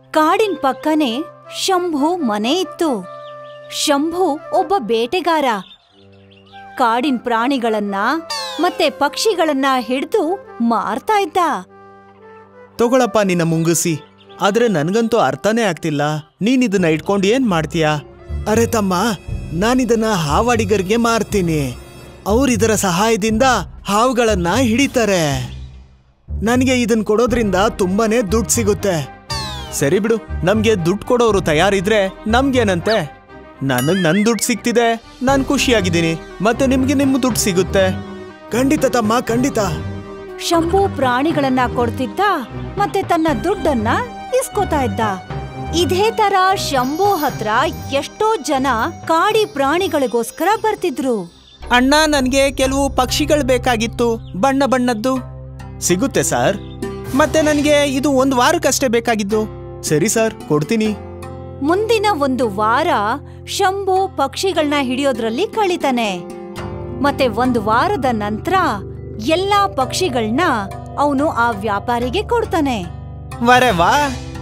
ಕಾಡಿನ ಪಕ್ಕನೆ ಶಂಭು ಮನೆ ಇತ್ತು. ಶಂಭು ಒಬ್ಬ ಬೇಟೆಗಾರ. ಕಾಡಿನ ಪ್ರಾಣಿಗಳನ್ನ ಮತ್ತೆ ಪಕ್ಷಿಗಳನ್ನ ಹಿಡಿದು ಮಾರ್ತಾ ಇದ್ದ. ತಗೊಳಪ್ಪ ನಿನ್ನ ಮುಂಗುಸಿ. ಆದ್ರೆ ನನ್ಗಂತೂ ಅರ್ಥನೇ ಆಗ್ತಿಲ್ಲ, ನೀನಿದನ್ನ ಇಟ್ಕೊಂಡು ಏನ್ ಮಾಡ್ತೀಯಾ? ಅರೆ ತಮ್ಮ, ನಾನಿದನ್ನ ಹಾವಾಡಿಗರಿಗೆ ಮಾರ್ತೀನಿ. ಅವ್ರಿದರ ಸಹಾಯದಿಂದ ಹಾವುಗಳನ್ನ ಹಿಡಿತಾರೆ. ನನಗೆ ಇದನ್ ಕೊಡೋದ್ರಿಂದ ತುಂಬಾನೇ ದುಡ್ಡು ಸಿಗುತ್ತೆ. ಸರಿ ಬಿಡು, ನಮ್ಗೆ ದುಡ್ಡು ಕೊಡೋರು ತಯಾರಿದ್ರೆ ನಮ್ಗೇನಂತೆ? ನನಗ್ ನನ್ ದುಡ್ಡು ಸಿಗ್ತಿದೆ, ನಾನ್ ಖುಷಿಯಾಗಿದ್ದೀನಿ. ಮತ್ತೆ ನಿಮ್ಗೆ ನಿಮ್ಮ ದುಡ್ಡು ಸಿಗುತ್ತೆ. ಖಂಡಿತ ತಮ್ಮ, ಖಂಡಿತ. ಶಂಭು ಪ್ರಾಣಿಗಳನ್ನ ಕೊಡ್ತಿದ್ದ ಮತ್ತೆ ತನ್ನ ದುಡ್ಡನ್ನ ಇಸ್ಕೋತಾ ಇದ್ದ. ಇದೇ ತರ ಶಂಭು ಹತ್ರ ಎಷ್ಟೋ ಜನ ಕಾಡಿ ಪ್ರಾಣಿಗಳಿಗೋಸ್ಕರ ಬರ್ತಿದ್ರು. ಅಣ್ಣ, ನನ್ಗೆ ಕೆಲವು ಪಕ್ಷಿಗಳು ಬೇಕಾಗಿತ್ತು, ಬಣ್ಣ ಬಣ್ಣದ್ದು. ಸಿಗುತ್ತೆ ಸರ್. ಮತ್ತೆ ನನಗೆ ಇದು 1 ವಾರಕ್ಕಷ್ಟೇ ಬೇಕಾಗಿದ್ದು. ಸರಿ ಸರ್, ಕೊಡ್ತೀನಿ. ಮುಂದಿನ 1 ವಾರ ಶಂಭು ಪಕ್ಷಿಗಳನ್ನ ಹಿಡಿಯೋದ್ರಲ್ಲಿ ಕಳೀತಾನೆ. ಮತ್ತೆ 1 ವಾರದ ನಂತರ ಎಲ್ಲಾ ಪಕ್ಷಿಗಳನ್ನ ಅವನು ಆ ವ್ಯಾಪಾರಿಗೆ ಕೊಡ್ತಾನೆ. ವರೆ ವಾ,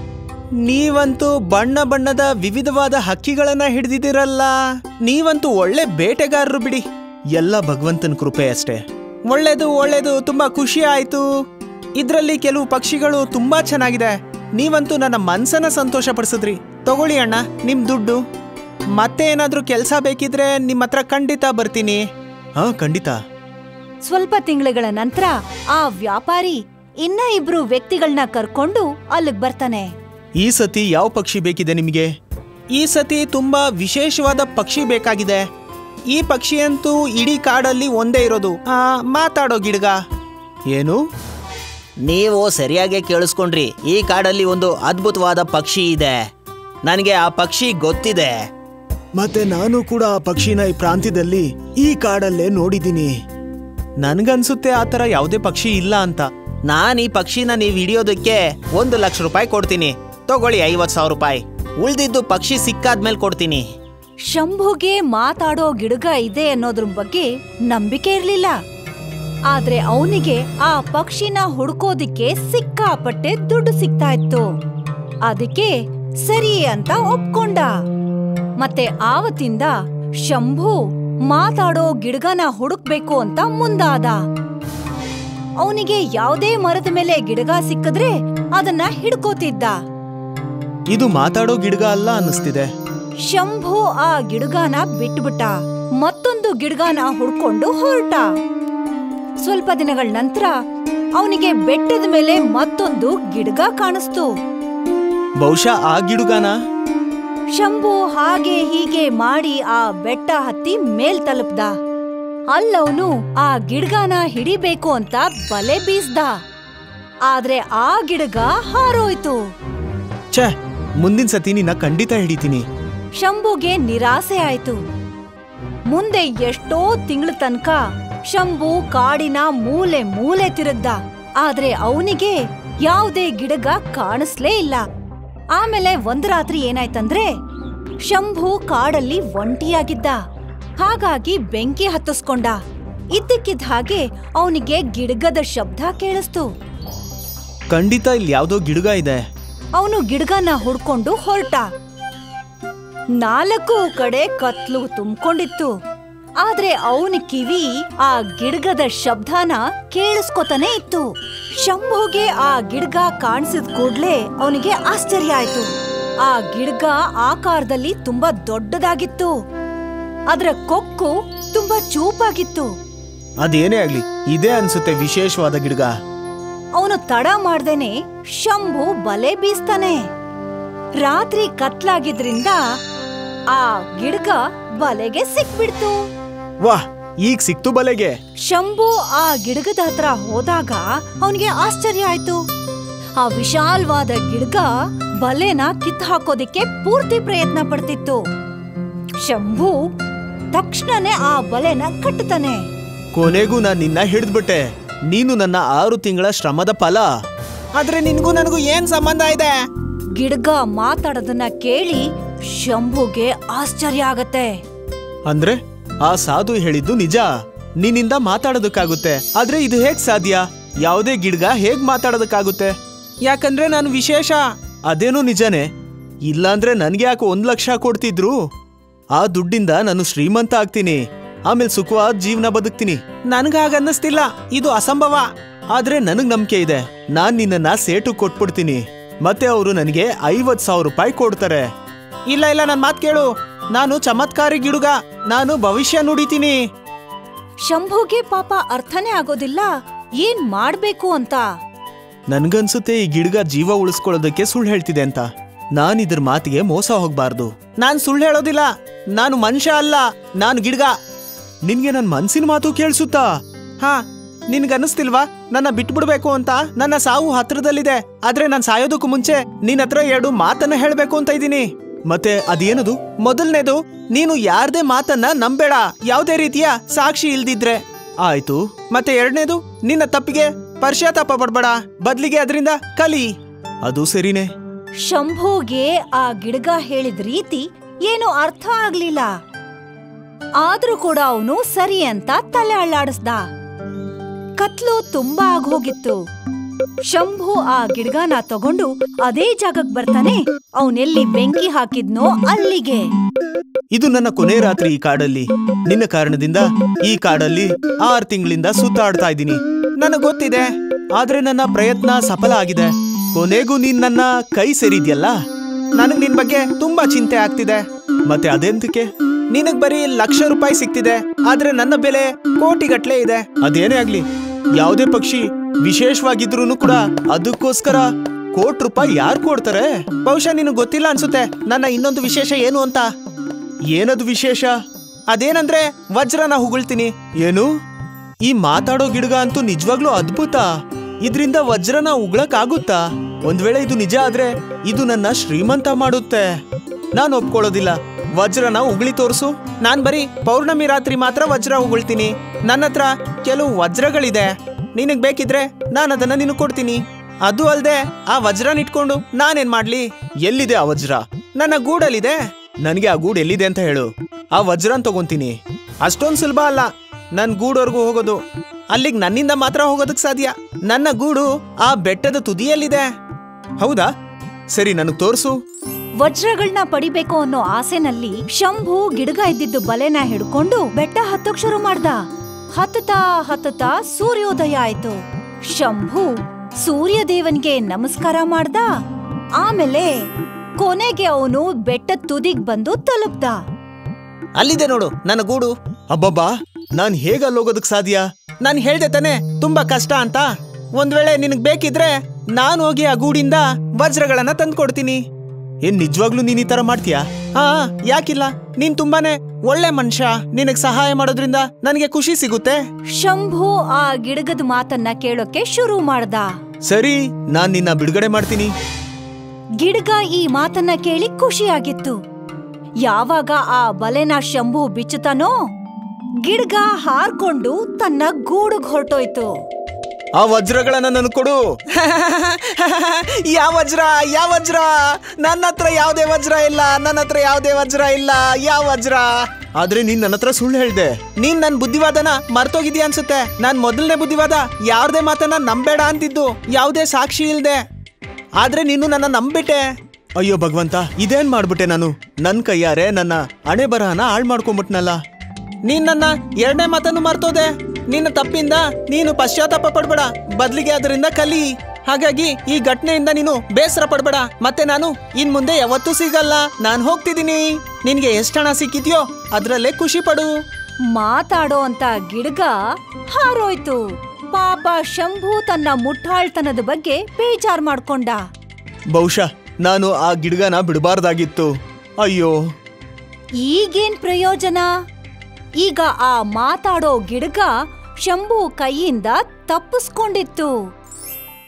ನೀವಂತೂ ಬಣ್ಣ ಬಣ್ಣದ ವಿವಿಧವಾದ ಹಕ್ಕಿಗಳನ್ನ ಹಿಡಿದಿದ್ದೀರಲ್ಲ. ನೀವಂತೂ ಒಳ್ಳೆ ಬೇಟೆಗಾರರು ಬಿಡಿ. ಎಲ್ಲ ಭಗವಂತನ ಕೃಪೆ ಅಷ್ಟೇ. ಒಳ್ಳೇದು ಒಳ್ಳೇದು, ತುಂಬಾ ಖುಷಿ ಆಯ್ತು. ಇದ್ರಲ್ಲಿ ಕೆಲವು ಪಕ್ಷಿಗಳು ತುಂಬಾ ಚೆನ್ನಾಗಿದೆ. ನೀವಂತೂ ನನ್ನ ಮನ್ಸನ್ನ ಸಂತೋಷ ಪಡಿಸಿದ್ರಿ. ತಗೊಳ್ಳಿ ಅಣ್ಣ, ನಿಮ್ ದುಡ್ಡು. ಮತ್ತೆ ಏನಾದ್ರೂ ಕೆಲಸ ಬೇಕಿದ್ರೆ ನಿಮ್ಮ ಹತ್ರ ಖಂಡಿತ ಬರ್ತೀನಿ. ಹಾ, ಖಂಡಿತ. ಸ್ವಲ್ಪ ತಿಂಗಳುಗಳ ನಂತರ ಆ ವ್ಯಾಪಾರಿ ಇನ್ನ 2 ವ್ಯಕ್ತಿಗಳನ್ನ ಕರ್ಕೊಂಡು ಅಲ್ಲಿಗ್ ಬರ್ತಾನೆ. ಈ ಸತಿ ಯಾವ ಪಕ್ಷಿ ಬೇಕಿದೆ ನಿಮಗೆ? ಈ ಸತಿ ತುಂಬಾ ವಿಶೇಷವಾದ ಪಕ್ಷಿ ಬೇಕಾಗಿದೆ. ಈ ಪಕ್ಷಿ ಅಂತೂ ಇಡೀ ಕಾಡಲ್ಲಿ ಒಂದೇ ಇರೋದು. ಮಾತಾಡೋ ಗಿಡಗ. ಏನು? ನೀವು ಸರಿಯಾಗಿ ಕೇಳಿಸ್ಕೊಂಡ್ರಿ. ಈ ಕಾಡಲ್ಲಿ ಒಂದು ಅದ್ಭುತವಾದ ಪಕ್ಷಿ ಇದೆ. ನನಗೆ ಆ ಪಕ್ಷಿ ಗೊತ್ತಿದೆ. ಮತ್ತೆ ನಾನು ಕೂಡ ಆ ಪಕ್ಷಿನ ಈ ಪ್ರಾಂತ್ಯದಲ್ಲಿ ಈ ಕಾಡಲ್ಲೇ ನೋಡಿದ್ದೀನಿ. ನನ್ಗನ್ಸುತ್ತೆ ಆ ತರ ಯಾವುದೇ ಪಕ್ಷಿ ಇಲ್ಲ ಅಂತ. ನಾನು ಈ ಪಕ್ಷಿನ ನೀವು ಹಿಡಿಯೋದಕ್ಕೆ 1 ಲಕ್ಷ ರೂಪಾಯಿ ಕೊಡ್ತೀನಿ. ತಗೊಳ್ಳಿ 50,000 ರೂಪಾಯಿ. ಉಳ್ದಿದ್ದು ಪಕ್ಷಿ ಸಿಕ್ಕಾದ್ಮೇಲೆ ಕೊಡ್ತೀನಿ. ಶಂಭುಗೆ ಮಾತಾಡೋ ಗಿಡಗ ಇದೆ ಅನ್ನೋದ್ರ ಬಗ್ಗೆ ನಂಬಿಕೆ ಇರ್ಲಿಲ್ಲ. ಆದ್ರೆ ಅವನಿಗೆ ಆ ಪಕ್ಷಿನ ಹುಡ್ಕೋದಿಕ್ಕೆ ಸಿಕ್ಕಾಪಟ್ಟೆ ದುಡ್ಡು ಸಿಗ್ತಾ ಇತ್ತು. ಅದಕ್ಕೆ ಸರಿ ಅಂತ ಒಪ್ಕೊಂಡ. ಮತ್ತೆ ಆವತ್ತಿಂದ ಶಂಭು ಮಾತಾಡೋ ಗಿಡಗನ ಹುಡುಕ್ಬೇಕು ಅಂತ ಮುಂದಾದ. ಅವನಿಗೆ ಯಾವುದೇ ಮರದ ಮೇಲೆ ಗಿಡಗ ಸಿಕ್ಕಿದ್ರೆ ಅದನ್ನ ಹಿಡ್ಕೋತಿದ್ದ. ಇದು ಮಾತಾಡೋ ಗಿಡಗ ಅಲ್ಲ ಅನ್ನಿಸ್ತಿದೆ. ಶಂಭು ಆ ಗಿಡಗಾನ ಬಿಟ್ಬಿಟ್ಟ. ಮತ್ತೊಂದು ಗಿಡಗಾನ ಹುಡ್ಕೊಂಡು ಹೊರಟ. ಸ್ವಲ್ಪ ದಿನಗಳ ನಂತರ ಅವನಿಗೆ ಬೆಟ್ಟದ ಮೇಲೆ ಮತ್ತೊಂದು ಗಿಡಗ ಕಾಣಿಸ್ತು. ಬಹುಶಃ ಆ ಗಿಡಗಾನ. ಶಂಭು ಹಾಗೆ ಹೀಗೆ ಮಾಡಿ ಆ ಬೆಟ್ಟ ಹತ್ತಿ ಮೇಲ್ ತಲುಪ್ದ. ಅಲ್ಲವನು ಆ ಗಿಡಗಾನ ಹಿಡಿಬೇಕು ಅಂತ ಬಲೆ ಬೀಸ್ದ. ಆದ್ರೆ ಆ ಗಿಡಗ ಹಾರೋಯ್ತು. ಛೇ, ಮುಂದಿನ ಸತಿ ನಿನ್ನ ಖಂಡಿತ ಹಿಡಿತೀನಿ. ಶಂಭುಗೆ ನಿರಾಸೆ ಆಯ್ತು. ಮುಂದೆ ಎಷ್ಟೋ ತಿಂಗಳ ತನಕ ಶಂಭು ಕಾಡಿನ ಮೂಲೆ ಮೂಲೆ ತಿರುಗ್ದ. ಆದ್ರೆ ಅವನಿಗೆ ಯಾವುದೇ ಗಿಡಗ ಕಾಣಿಸ್ಲೇ ಇಲ್ಲ. ಆಮೇಲೆ ಒಂದು ರಾತ್ರಿ ಏನಾಯ್ತಂದ್ರೆ, ಶಂಭು ಕಾಡಲ್ಲಿ ಒಂಟಿಯಾಗಿದ್ದ. ಹಾಗಾಗಿ ಬೆಂಕಿ ಹತ್ತಿಸ್ಕೊಂಡ. ಇದ್ದಕ್ಕಿದ್ದ ಹಾಗೆ ಅವನಿಗೆ ಗಿಡಗದ ಶಬ್ದ ಕೇಳಿಸ್ತು. ಖಂಡಿತ ಇಲ್ಲಿ ಯಾವ್ದೋ ಗಿಡಗ ಇದೆ. ಅವನು ಗಿಡಗನ ಹುಡ್ಕೊಂಡು ಹೊರಟ. 4 ಕಡೆ ಕತ್ಲು ತುಂಬಿಕೊಂಡಿತ್ತು. ಆದ್ರೆ ಅವನ ಕಿವಿ ಆ ಗಿಡಗದ ಶಬ್ದನ ಕೇಳಿಸ್ಕೊತಾನೆ ಇತ್ತು. ಶಂಭುಗೆ ಆ ಗಿಡಗ ಕಾಣಿಸಿದ ಕೂಡ್ಲೆ ಅವನಿಗೆ ಆಶ್ಚರ್ಯ ಆಯ್ತು. ಆ ಗಿಡಗ ಆಕಾರದಲ್ಲಿ ತುಂಬಾ ದೊಡ್ಡದಾಗಿತ್ತು. ಅದರ ಕೊಕ್ಕು ತುಂಬಾ ಚೂಪಾಗಿತ್ತು. ಅದೇನೇ ಆಗ್ಲಿ, ಇದೇ ಅನ್ಸುತ್ತೆ ವಿಶೇಷವಾದ ಗಿಡಗ. ಅವನು ತಡ ಮಾಡ್ದೇನೆ ಶಂಭು ಬಲೆ ಬೀಸ್ತಾನೆ. ರಾತ್ರಿ ಕತ್ಲಾಗಿದ್ರಿಂದ ಆ ಗಿಡಗ ಬಲೆಗೆ ಸಿಕ್ಬಿಡ್ತು. ವಾಹ್, ಈಗ ಸಿಕ್ತು ಬಲೆಗೆ. ಶಂಭು ಆ ಗಿಡಗದ ಹತ್ರ ಹೋದಾಗ ಅವನಿಗೆ ಆಶ್ಚರ್ಯ ಆಯ್ತು. ಆ ವಿಶಾಲವಾದ ಗಿಡಗ ಬಲೆನ ಕಿತ್ತು ಹಾಕೋದಿಕ್ಕೆ ಪೂರ್ತಿ ಪ್ರಯತ್ನ ಪಡ್ತಿತ್ತು. ಶಂಭು ತಕ್ಷಣನೇ ಆ ಬಲೆನ ಕಟ್ಟುತ್ತಾನೆ. ಕೊನೆಗೂ ನಾನು ನಿನ್ನ ಹಿಡಿದ್ಬಿಟ್ಟೆ. ನೀನು ನನ್ನ 6 ತಿಂಗಳ ಶ್ರಮದ ಫಲ. ಆದ್ರೆ ನಿನ್ಗೂ ನನಗೂ ಏನ್ ಸಂಬಂಧ ಇದೆ? ಗಿಡಗ ಮಾತಾಡೋದನ್ನ ಕೇಳಿ ಶಂಭುಗೆ ಆಶ್ಚರ್ಯ ಆಗತ್ತೆ. ಅಂದ್ರೆ ಆ ಸಾಧು ಹೇಳಿದ್ದು ನಿಜ. ನಿನ್ನಿಂದ ಮಾತಾಡೋದಕ್ಕಾಗುತ್ತೆ. ಆದ್ರೆ ಇದು ಹೇಗ್ ಸಾಧ್ಯ? ಯಾವುದೇ ಗಿಡಗ ಹೇಗ್ ಮಾತಾಡೋದಕ್ಕಾಗುತ್ತೆ? ಯಾಕಂದ್ರೆ ನಾನು ವಿಶೇಷ. ಅದೇನೋ ನಿಜಾನೇ. ಇಲ್ಲಾಂದ್ರೆ ನನ್ಗೆ ಯಾಕೆ 1 ಲಕ್ಷ ಕೊಡ್ತಿದ್ರು? ಆ ದುಡ್ಡಿಂದ ನಾನು ಶ್ರೀಮಂತ ಆಗ್ತೀನಿ, ಆಮೇಲೆ ಸುಖವಾದ ಜೀವನ ಬದುಕ್ತೀನಿ. ನನ್ಗಾಗನ್ನಿಸ್ತಿಲ್ಲ, ಇದು ಅಸಂಭವ. ಆದ್ರೆ ನನಗ್ ನಂಬಿಕೆ ಇದೆ. ನಾನ್ ನಿನ್ನನ್ನ ಸೇಟು ಕೊಟ್ಬಿಡ್ತೀನಿ, ಮತ್ತೆ ಅವರು ನನಗೆ 50,000 ರೂಪಾಯಿ ಕೊಡ್ತಾರೆ. ಇಲ್ಲ ಇಲ್ಲ, ನನ್ ಮಾತ್ ಕೇಳು. ನಾನು ಚಮತ್ಕಾರಿ ಗಿಡುಗ, ನಾನು ಭವಿಷ್ಯ ನುಡಿತೀನಿ. ಶಂಭುಗೆ ಪಾಪ ಅರ್ಥನೇ ಆಗೋದಿಲ್ಲ ಏನ್ ಮಾಡ್ಬೇಕು ಅಂತ. ನನ್ಗನ್ಸುತ್ತೆ ಈ ಗಿಡಗ ಜೀವ ಉಳಿಸ್ಕೊಳ್ಳೋದಕ್ಕೆ ಸುಳ್ಳು ಹೇಳ್ತಿದೆ ಅಂತ. ನಾನ್ ಇದ್ರ ಮಾತಿಗೆ ಮೋಸ ಹೋಗ್ಬಾರ್ದು. ನಾನ್ ಸುಳ್ಳು ಹೇಳೋದಿಲ್ಲ, ನಾನು ಮನುಷ್ಯ ಅಲ್ಲ, ನಾನು ಗಿಡ್ಗ. ನಿನ್ಗೆ ನನ್ ಮನ್ಸಿನ ಮಾತು ಕೇಳಿಸುತ್ತಾ? ಹಾ, ನಿನ್ಗನ್ನಿಸ್ತಿಲ್ವಾ ನನ್ನ ಬಿಟ್ಬಿಡ್ಬೇಕು ಅಂತ? ನನ್ನ ಸಾವು ಹತ್ರದಲ್ಲಿದೆ, ಆದ್ರೆ ನಾನ್ ಸಾಯೋದಕ್ಕೂ ಮುಂಚೆ ನಿನ್ ಹತ್ರ 2 ಮಾತನ್ನ ಹೇಳ್ಬೇಕು ಅಂತ ಇದ್ದೀನಿ. ಮತ್ತೆ ಅದೇನದು? ಮೊದಲನೇದು, ನೀನು ಯಾರ್ದೇ ಮಾತನ್ನ ನಂಬೇಡ, ಯಾವುದೇ ರೀತಿಯ ಸಾಕ್ಷಿ ಇಲ್ದಿದ್ರೆ. ಆಯ್ತು. ಮತ್ತೆ 2ನೇದು, ನಿನ್ನ ತಪ್ಪಿಗೆ ಪಶ್ಚಾತ್ತಾಪ ಪಡ್ಬೇಡ, ಬದ್ಲಿಗೆ ಅದರಿಂದ ಕಲಿ. ಅದು ಸರಿನೇ. ಶಂಭುಗೆ ಆ ಗಿಡಗ ಹೇಳಿದ ರೀತಿ ಏನು ಅರ್ಥ ಆಗ್ಲಿಲ್ಲ. ಆದ್ರೂ ಕೂಡ ಅವನು ಸರಿ ಅಂತ ತಲೆ ಅಳ್ಳಾಡಿಸ್ದ. ಕತ್ಲು ತುಂಬಾ ಆಗೋಗಿತ್ತು. ಶಂಭು ಆ ಗಿಡಗನ ತಗೊಂಡು ಅದೇ ಜಾಗಕ್ಕೆ ಬರ್ತಾನೆ, ಅವನೆಲ್ಲಿ ಬೆಂಕಿ ಹಾಕಿದ್ನೋ ಅಲ್ಲಿಗೆ. ಇದು ನನ್ನ ಕೊನೆ ರಾತ್ರಿ ಈ ಕಾಡಲ್ಲಿ. ನಿನ್ನ ಕಾರಣದಿಂದ ಈ ಕಾಡಲ್ಲಿ 6 ತಿಂಗಳಿಂದ ಸುತ್ತಾಡ್ತಾ ಇದ್ದೀನಿ. ನನಗ್ ಗೊತ್ತಿದೆ, ಆದ್ರೆ ನನ್ನ ಪ್ರಯತ್ನ ಸಫಲ ಆಗಿದೆ. ಕೊನೆಗೂ ನೀನ್ ನನ್ನ ಕೈ ಸೇರಿದ್ಯಲ್ಲ. ನನಗ್ ನಿನ್ ಬಗ್ಗೆ ತುಂಬಾ ಚಿಂತೆ ಆಗ್ತಿದೆ. ಮತ್ತೆ ಅದೆಂತಕ್ಕೆ? ನಿನಗ್ ಬರೀ 1,00,000 ರೂಪಾಯಿ ಸಿಕ್ತಿದೆ, ಆದ್ರೆ ನನ್ನ ಬೆಲೆ ಕೋಟಿಗಟ್ಲೆ ಇದೆ. ಅದೇನೇ ಆಗ್ಲಿ, ಯಾವುದೇ ಪಕ್ಷಿ ವಿಶೇಷವಾಗಿದ್ರು ಕೂಡ ಅದಕ್ಕೋಸ್ಕರ ₹1,00,00,000 ಯಾರು ಕೊಡ್ತಾರೆ? ಬಹುಶಃ ನಿನಗ್ ಗೊತ್ತಿಲ್ಲ ಅನ್ಸುತ್ತೆ ನನ್ನ ಇನ್ನೊಂದು ವಿಶೇಷ ಏನು ಅಂತ. ಏನದು ವಿಶೇಷ? ಅದೇನಂದ್ರೆ ವಜ್ರನ ಹುಗುಳ್ತೀನಿ. ಏನು? ಈ ಮಾತಾಡೋ ಗಿಡಗ ಅಂತೂ ನಿಜವಾಗ್ಲೂ ಅದ್ಭುತ. ಇದ್ರಿಂದ ವಜ್ರನ ಉಗ್ಳಕ್ ಆಗುತ್ತಾ? ಒಂದ್ ವೇಳೆ ಇದು ನಿಜ ಆದ್ರೆ ಇದು ನನ್ನ ಶ್ರೀಮಂತ ಮಾಡುತ್ತೆ. ನಾನು ಒಪ್ಕೊಳ್ಳೋದಿಲ್ಲ. ವಜ್ರನ ಉಗುಳಿ ತೋರ್ಸು. ನಾನ್ ಬರೀ ಪೌರ್ಣಮಿ ರಾತ್ರಿ ಮಾತ್ರ ವಜ್ರ ಉಗುಳ್ತೀನಿ. ನನ್ನ ಹತ್ರ ಕೆಲವು ವಜ್ರಗಳಿದೆ, ನಿನಗ್ ಬೇಕಿದ್ರೆ ನಾನು ಅದನ್ನ ನಿನಗ್ ಕೊಡ್ತೀನಿ. ಅದು ಅಲ್ದೆ ಆ ವಜ್ರನ ಇಟ್ಕೊಂಡು ನಾನೇನ್ ಮಾಡ್ಲಿ? ಎಲ್ಲಿದೆ ಆ ವಜ್ರ? ನನ್ನ ಗೂಡಲ್ಲಿದೆ. ನನಗೆ ಆ ಗೂಡು ಎಲ್ಲಿದೆ ಅಂತ ಹೇಳು, ಆ ವಜ್ರನ್ ತಗೊಂತೀನಿ. ಅಷ್ಟೊಂದ್ ಸುಲಭ ಅಲ್ಲ ನನ್ ಗೂಡವರೆಗೂ ಹೋಗೋದು. ಅಲ್ಲಿಗೆ ನನ್ನಿಂದ ಮಾತ್ರ ಹೋಗೋದಕ್ ಸಾಧ್ಯ. ನನ್ನ ಗೂಡು ಆ ಬೆಟ್ಟದ ತುದಿಯಲ್ಲಿದೆ. ಹೌದಾ? ಸರಿ, ನನಗ್ ತೋರ್ಸು. ವಜ್ರಗಳನ್ನ ಪಡಿಬೇಕು ಅನ್ನೋ ಆಸೆನಲ್ಲಿ ಶಂಭು ಗಿಡಗ ಇದ್ದಿದ್ದು ಬಲೆನ ಹಿಡ್ಕೊಂಡು ಬೆಟ್ಟ ಹತ್ತೋಕ್ ಶುರು ಮಾಡ್ದ. ಹತ್ತತಾ ಸೂರ್ಯೋದಯ ಆಯ್ತು. ಶಂಭು ಸೂರ್ಯ ದೇವನ್ಗೆ ನಮಸ್ಕಾರ ಮಾಡ್ದ. ಆಮೇಲೆ ಕೊನೆಗೆ ಅವನು ಬೆಟ್ಟದ ತುದಿಗ್ ಬಂದು ತಲುಪ್ದ. ಅಲ್ಲಿದೆ ನೋಡು ನನ್ನ ಗೂಡು. ಅಬ್ಬಬ್ಬಾ, ನಾನ್ ಹೇಗ ಅಲ್ಲೋಗೋದಕ್ ಸಾಧ್ಯ? ನಾನ್ ಹೇಳ್ದೆ ತಾನೆ ತುಂಬಾ ಕಷ್ಟ ಅಂತ. ಒಂದ್ ವೇಳೆ ನಿನಗ್ ಬೇಕಿದ್ರೆ ನಾನು ಹೋಗಿ ಆ ಗೂಡಿಂದ ವಜ್ರಗಳನ್ನ ತಂದ್ಕೊಡ್ತೀನಿ. ಏನ್ ನಿಜವಾಗ್ಲೂ ನೀನ್ ಈ ತರ ಮಾಡ್ತೀಯಾ? ಹಾ, ಯಾಕಿಲ್ಲ. ನೀನ್ ತುಂಬಾನೇ ಒಳ್ಳೆ ಮನುಷ್ಯ. ನಿನಗ್ ಸಹಾಯ ಮಾಡೋದ್ರಿಂದ ನನಗೆ ಖುಷಿ ಸಿಗುತ್ತೆ. ಶಂಭು ಆ ಗಿಡಗದ ಮಾತನ್ನ ಕೇಳೋಕೆ ಶುರು ಮಾಡ್ದ. ಸರಿ, ನಾನ್ ನಿನ್ನ ಬಿಡುಗಡೆ ಮಾಡ್ತೀನಿ. ಗಿಡಗ ಈ ಮಾತನ್ನ ಕೇಳಿ ಖುಷಿಯಾಗಿತ್ತು. ಯಾವಾಗ ಆ ಬಲೆನ ಶಂಭು ಬಿಚ್ಚುತ್ತಾನೋ, ಗಿಡಗ ಹಾರ್ಕೊಂಡು ತನ್ನ ಗೂಡುಗ್ ಹೊರಟೋಯ್ತು. ಆ ವಜ್ರಗಳನ್ನ ನನ್ ಕೊಡು. ಯಾವ ವಜ್ರ? ಯಾವ ವಜ್ರ? ನನ್ನ ಹತ್ರ ಯಾವ್ದೇ ವಜ್ರ ಇಲ್ಲ. ನನ್ನ ಹತ್ರ ಯಾವ್ದೇ ವಜ್ರ ಇಲ್ಲ. ಯಾವ ವಜ್ರ? ಆದ್ರೆ ನೀನ್ ನನ್ನ ಹತ್ರ ಸುಳ್ಳು ಹೇಳ್ದೆ. ನೀನ್ ನನ್ ಬುದ್ಧಿವಾದನ ಮರ್ತೋಗಿದ್ಯಾ ಅನ್ಸುತ್ತೆ. ನಾನ್ ಮೊದಲನೇ ಬುದ್ಧಿವಾದ ಯಾವ್ದೇ ಮಾತನ್ನ ನಂಬೇಡ ಅಂತಿದ್ದು, ಯಾವ್ದೇ ಸಾಕ್ಷಿ ಇಲ್ದೆ. ಆದ್ರೆ ನೀನು ನನ್ನ ನಂಬಿಟ್ಟೆ. ಅಯ್ಯೋ ಭಗವಂತ, ಇದೇನ್ ಮಾಡ್ಬಿಟ್ಟೆ ನಾನು? ನನ್ ಕೈಯಾರೆ ನನ್ನ ಹಣೆ ಬರಹನ ಹಾಳ್ ಮಾಡ್ಕೊಂಬಿಟ್ನಲ್ಲ. ನೀನ್ ನನ್ನ 2ನೇ ಮಾತನ್ನು ಮರ್ತೋದೆ. ನಿನ್ನ ತಪ್ಪಿಂದ ನೀನು ಪಶ್ಚಾತ್ತಾಪ ಪಡ್ಬೇಡ, ಬದ್ಲಿಗೆ ಅದರಿಂದ ಕಲಿ. ಹಾಗಾಗಿ ಈ ಘಟನೆಯಿಂದ ನೀನು ಬೇಸರ ಪಡ್ಬೇಡ. ಮತ್ತೆ ನಾನು ಇನ್ ಮುಂದೆ ಯಾವತ್ತೂ ಸಿಗಲ್ಲ. ನಾನ್ ಹೋಗ್ತಿದ್ದೀನಿ. ನಿನ್ಗೆ ಎಷ್ಟು ಹಣ ಸಿಕ್ಕಿದ್ಯೋ ಅದ್ರಲ್ಲೇ ಖುಷಿ ಪಡು. ಮಾತಾಡೋ ಅಂತ ಗಿಡಗ ಹಾರೋಯ್ತು. ಪಾಪ ಶಂಭು ತನ್ನ ಮುಟ್ಟಾಳ್ತನದ ಬಗ್ಗೆ ಬೇಜಾರ್ ಮಾಡ್ಕೊಂಡ. ಬಹುಶಃ ನಾನು ಆ ಗಿಡಗನ ಬಿಡಬಾರ್ದಾಗಿತ್ತು. ಅಯ್ಯೋ, ಈಗೇನ್ ಪ್ರಯೋಜನ? ಈಗ ಆ ಮಾತಾಡೋ ಗಿಡಗ ಶಂಭು ಕೈಯಿಂದ ತಪ್ಪಿಸ್ಕೊಂಡಿತ್ತು.